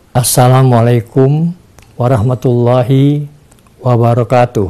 Assalamualaikum warahmatullahi wabarakatuh.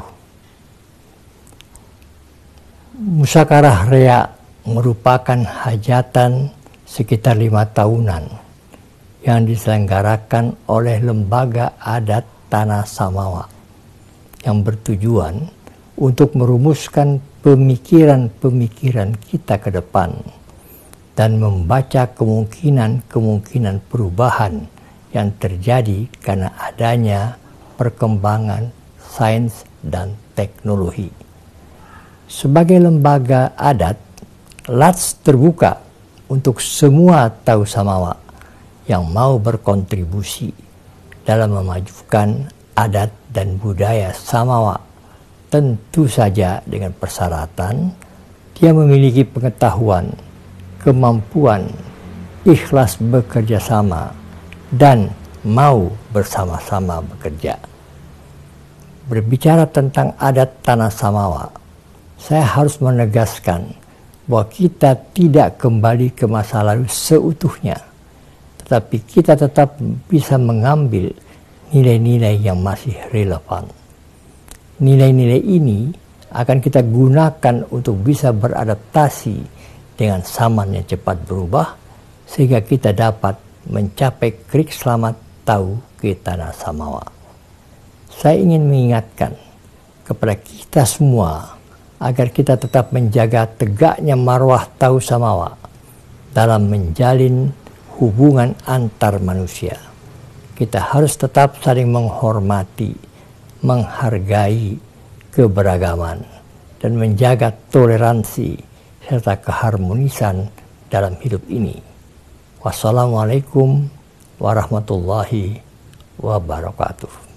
Musyawarah Rea merupakan hajatan sekitar 5 tahunan yang diselenggarakan oleh Lembaga Adat Tanah Samawa yang bertujuan untuk merumuskan pemikiran-pemikiran kita ke depan dan membaca kemungkinan-kemungkinan perubahan yang terjadi karena adanya perkembangan sains dan teknologi. Sebagai lembaga adat, LATS terbuka untuk semua tahu Samawa yang mau berkontribusi dalam memajukan adat dan budaya Samawa, tentu saja dengan persyaratan dia memiliki pengetahuan, kemampuan, ikhlas bekerja sama, dan mau bersama-sama bekerja. Berbicara tentang adat tanah Samawa, saya harus menegaskan bahwa kita tidak kembali ke masa lalu seutuhnya, tetapi kita tetap bisa mengambil nilai-nilai yang masih relevan. Nilai-nilai ini akan kita gunakan untuk bisa beradaptasi dengan zaman yang cepat berubah, sehingga kita dapat mencapai krik selamat tahu ke tanah Samawa. Saya ingin mengingatkan kepada kita semua agar kita tetap menjaga tegaknya marwah tahu Samawa dalam menjalin hubungan antar manusia. Kita harus tetap saling menghormati, menghargai keberagaman, dan menjaga toleransi serta keharmonisan dalam hidup ini. Wassalamualaikum warahmatullahi wabarakatuh.